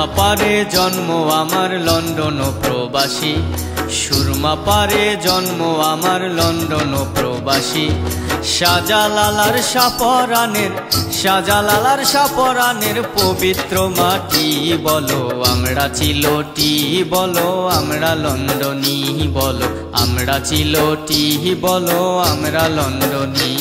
সুরমা পারে জন্ম আমার লন্ডন প্রবাসী, সুরমা পারে জন্ম আমার লন্ডন প্রবাসী। শাহজালালার সাপরানের পবিত্র মাটি বলো আমরা চিলটি, বলো আমরা লন্ডনী, বলো আমরা চিলটি, বলো আমরা লন্ডনী।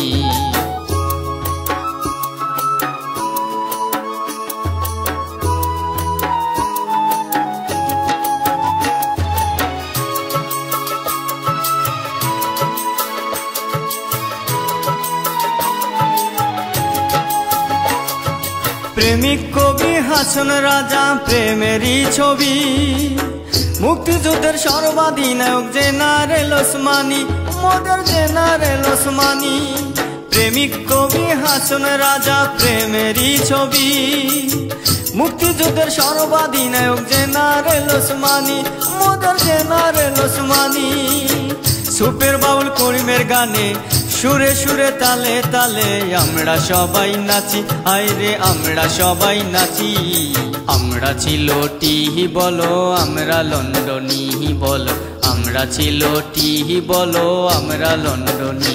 প্রেমিক কবি হাসন রাজা প্রেমেরই ছবি, মুক্তিযুদ্ধের সর্বাধিনায়ক জেনারেল ওসমানী, মোদের জেনারেল ওসমানী। প্রেমিক কবি হাসন রাজা প্রেমেরই ছবি, মুক্তিযুদ্ধের সর্বাধিনায়ক জেনারেল ওসমানী, মোদের জেনারেল ওসমানী। সুপের বাউল করিমের গানে সুরে সুরে তালে তালে আমরা সবাই নাচি, আইরে আমরা সবাই নাচি। আমরা চিলটি বলো আমরা লন্ডনী, বলো আমরা চিলটি, বলো আমরা লন্ডনী।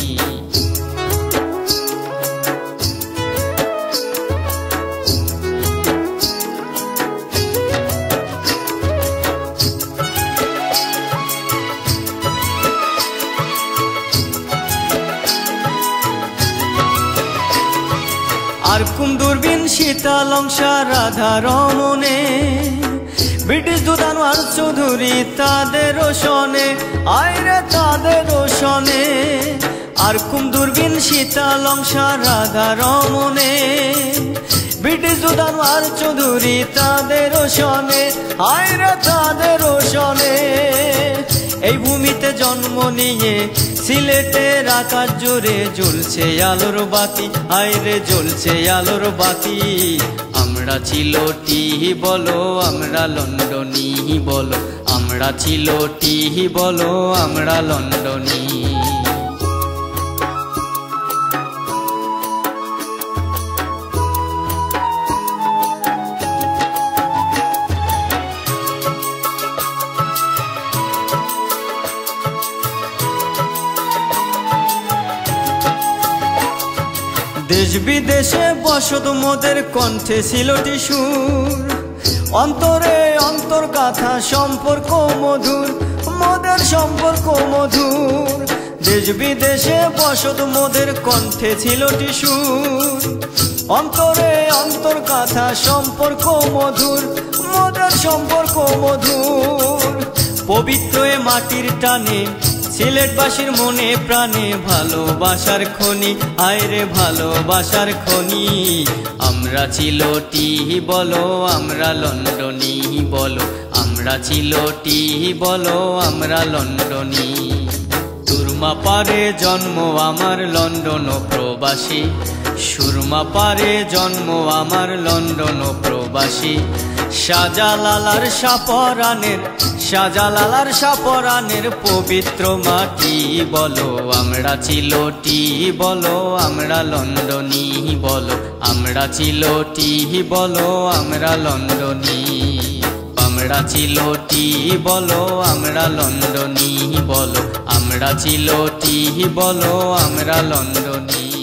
আর কুম দূরবীন শীতালংসা রাধা রমনে, ব্রিটিশ দুদানোয়ার চৌধুরী তাদের শোনে, আইরে তাদের শোনে। আর কুম দূরবীন শীতালংসা রাধা রমনে, ব্রিটিশ দুদানোয়ার চৌধুরী তাদের শোনে, আইরে তাদের শোনে। এই ভূমিতে জন্ম নিয়ে সিলেটের আকাশ জুড়ে জ্বলছে আলোর বাতি, আইরে জ্বলছে আলোর বাতি। আমরা চিলটি বলো আমরা লন্ডনী, বলো আমরা চিলটি, বলো আমরা লন্ডনী। দেশ বিদেশে বসত মোদের কণ্ঠে সিলটি সুর, অন্তরে অন্তর কথা সম্পর্ক মধুর, মোদের সম্পর্ক মধুর। দেশ বিদেশে বসত মোদের কণ্ঠে সিলটি সুর, অন্তরে অন্তর কথা সম্পর্ক মধুর, মোদের সম্পর্ক মধুর। পবিত্র এ মাটির টানে সিলেটবাসীর মনে প্রাণে ভালোবাসার খনি, আইরে ভালোবাসার খনি। আমরা চিলটি বলো আমরা লন্ডনী, বলো আমরা চিলটি, বলো আমরা লন্ডনী। সুরমা পারে জন্ম আমার লন্ডন প্রবাসী, সুরমা পারে জন্ম আমার লন্ডন প্রবাসী। শাহজালালার সাপরানের পবিত্র মাটি বলো আমরা চিলটি, বলো আমরা লন্ডনী, বলো আমরা চিলটি, বলো আমরা লন্ডনী। আমরা চিলটি বলো আমরা লন্ডনী, বলো আমরা চিলটি, বলো আমরা লন্ডনী।